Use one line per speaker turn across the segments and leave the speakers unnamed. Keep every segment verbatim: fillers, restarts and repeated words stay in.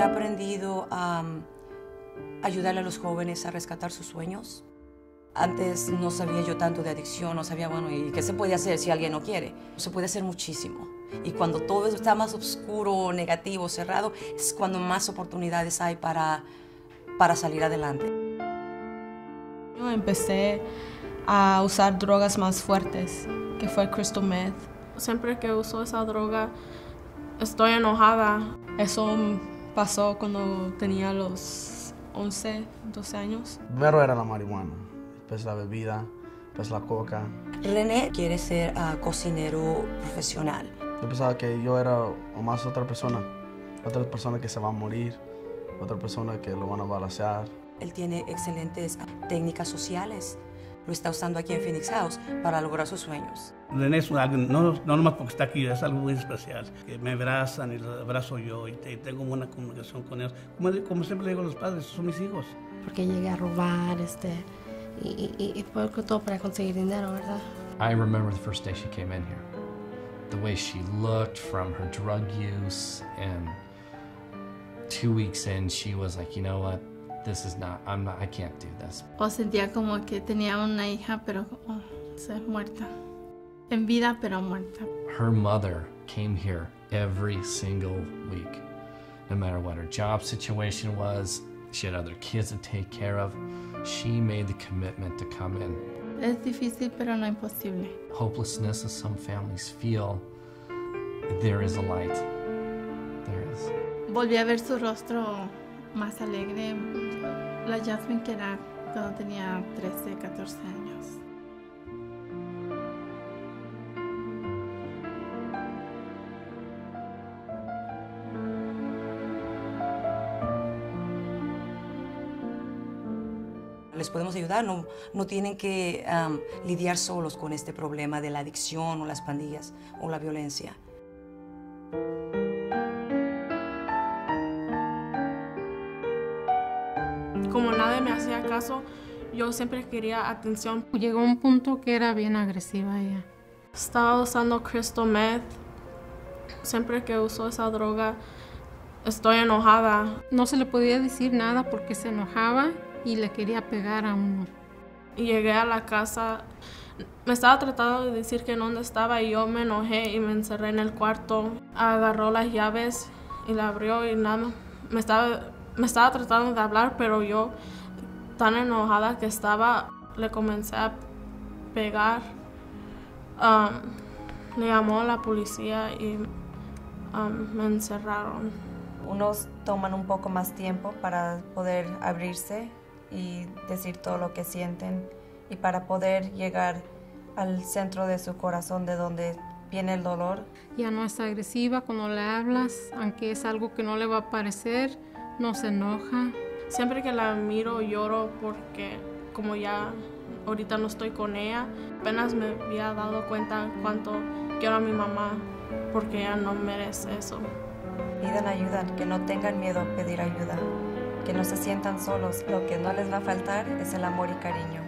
aprendido a um, ayudarle a los jóvenes a rescatar sus sueños. Antes no sabía yo tanto de adicción, no sabía, bueno, ¿y qué se puede hacer si alguien no quiere? Se puede hacer muchísimo. Y cuando todo está más oscuro, negativo, cerrado, es cuando más oportunidades hay para, para salir adelante.
Yo empecé a usar drogas más fuertes, que fue crystal meth. Siempre que uso esa droga, estoy enojada. Eso pasó cuando tenía los once, doce años.
Primero era la marihuana, después la bebida, después la coca.
René quiere ser uh, cocinero profesional.
Yo pensaba que yo era o más otra persona, otra persona que se va a morir, otra persona que lo van a balancear.
Él tiene excelentes técnicas sociales. Lo está usando aquí en Phoenix House para lograr sus sueños.
René es algo, no, no nomás porque está aquí, es algo muy especial. Que me abrazan y los abrazo yo y, te, y tengo buena comunicación con ellos. Como, como siempre le digo a los padres, son mis hijos.
Porque llegué a robar este, y, y, y fue todo para conseguir dinero, ¿verdad?
I remember the first day she came in here. The way she looked from her drug use, and two weeks in, she was like, you know what? This is not, I'm not, I can't do this.
O sentía como que tenía una hija, pero oh, se muerta. En vida, pero muerta.
Her mother came here every single week. No matter what her job situation was, she had other kids to take care of. She made the commitment to come in.
Es difícil, pero no imposible.
Hopelessness, as some families feel, there is a light. There is.
Volví a ver su rostro más alegre, la Jasmine que era cuando tenía trece, catorce años.
Les podemos ayudar, no, no tienen que um, lidiar solos con este problema de la adicción o las pandillas o la violencia.
Como nadie me hacía caso, yo siempre quería atención.
Llegó un punto que era bien agresiva ella.
Estaba usando crystal meth. Siempre que uso esa droga, estoy enojada.
No se le podía decir nada porque se enojaba y le quería pegar a uno.
Y llegué a la casa, me estaba tratando de decir que dónde estaba y yo me enojé y me encerré en el cuarto. Agarró las llaves y la abrió y nada, me estaba... Me estaba tratando de hablar, pero yo, tan enojada que estaba, le comencé a pegar. Um, le llamó a la policía y um, me encerraron.
Unos toman un poco más tiempo para poder abrirse y decir todo lo que sienten y para poder llegar al centro de su corazón, de donde viene el dolor.
Ya no es agresiva cuando le hablas, aunque es algo que no le va a parecer. No se enoja.
Siempre que la miro lloro porque como ya ahorita no estoy con ella, apenas me había dado cuenta cuánto quiero a mi mamá porque ella no merece eso.
Pidan ayuda, que no tengan miedo a pedir ayuda, que no se sientan solos. Lo que no les va a faltar es el amor y cariño.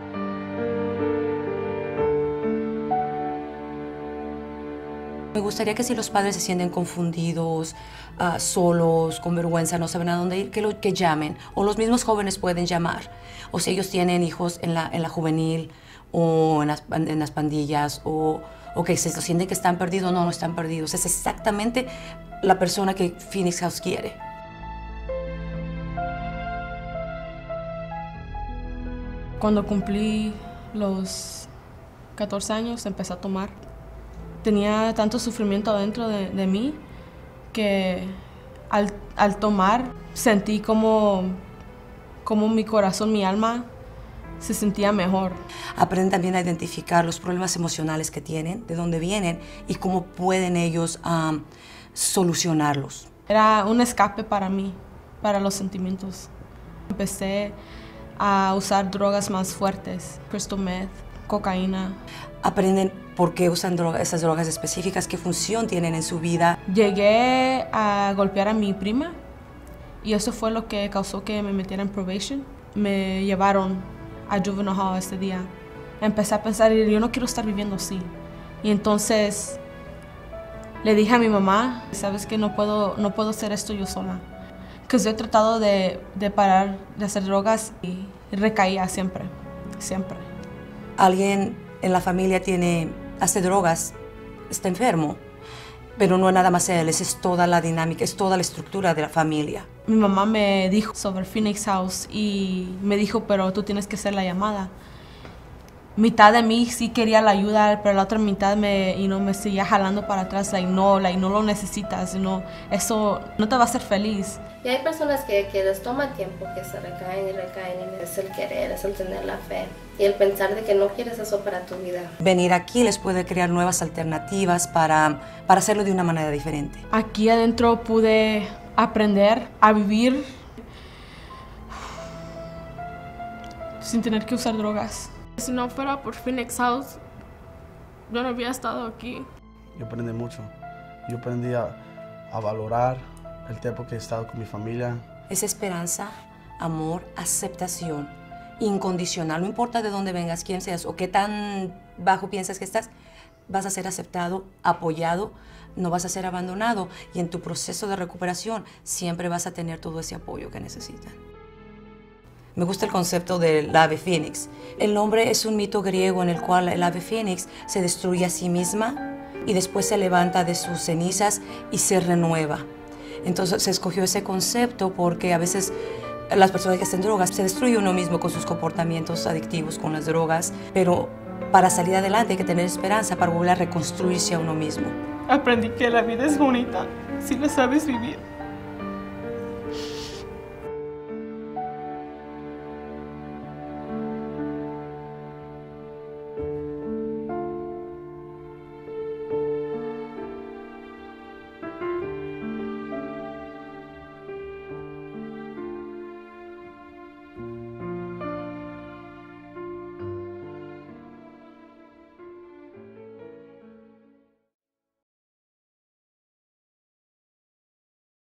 Me gustaría que si los padres se sienten confundidos, uh, solos, con vergüenza, no saben a dónde ir, que, lo, que llamen. O los mismos jóvenes pueden llamar. O si ellos tienen hijos en la, en la juvenil o en las, en las pandillas o, o que se sienten que están perdidos, no, no están perdidos. Es exactamente la persona que Phoenix House quiere.
Cuando cumplí los catorce años empecé a tomar. Tenía tanto sufrimiento adentro de, de mí que al, al tomar sentí como, como mi corazón, mi alma se sentía mejor.
Aprenden también a identificar los problemas emocionales que tienen, de dónde vienen y cómo pueden ellos um, solucionarlos.
Era un escape para mí, para los sentimientos. Empecé a usar drogas más fuertes, crystal meth, cocaína.
Aprenden por qué usan droga, esas drogas específicas, qué función tienen en su vida.
Llegué a golpear a mi prima y eso fue lo que causó que me metiera en probation. Me llevaron a Juvenile Hall ese día. Empecé a pensar, yo no quiero estar viviendo así. Y entonces le dije a mi mamá, sabes que no puedo, no puedo hacer esto yo sola. Que yo he tratado de, de parar de hacer drogas y recaía siempre, siempre.
Alguien en la familia tiene, hace drogas, está enfermo, pero no es nada más él, es toda la dinámica, es toda la estructura de la familia.
Mi mamá me dijo sobre Phoenix House y me dijo, pero tú tienes que hacer la llamada. Mitad de mí sí quería la ayuda, pero la otra mitad me, y no, me seguía jalando para atrás, like, no, like, no lo necesitas, no, eso no te va a hacer feliz.
Y hay personas que, que les toma tiempo, que se recaen y recaen, y es el querer, es el tener la fe y el pensar de que no quieres eso para tu vida.
Venir aquí les puede crear nuevas alternativas para, para hacerlo de una manera diferente.
Aquí adentro pude aprender a vivir sin tener que usar drogas. Si no fuera por Phoenix House, yo no hubiera estado aquí.
Yo aprendí mucho. Yo aprendí a, a valorar el tiempo que he estado con mi familia.
Es esperanza, amor, aceptación incondicional. No importa de dónde vengas, quién seas o qué tan bajo piensas que estás, vas a ser aceptado, apoyado, no vas a ser abandonado. Y en tu proceso de recuperación siempre vas a tener todo ese apoyo que necesitan. Me gusta el concepto del ave fénix. El nombre es un mito griego en el cual el ave fénix se destruye a sí misma y después se levanta de sus cenizas y se renueva. Entonces se escogió ese concepto porque a veces las personas que hacen drogas se destruyen uno mismo con sus comportamientos adictivos con las drogas, pero para salir adelante hay que tener esperanza para volver a reconstruirse a uno mismo.
Aprendí que la vida es bonita si la sabes vivir.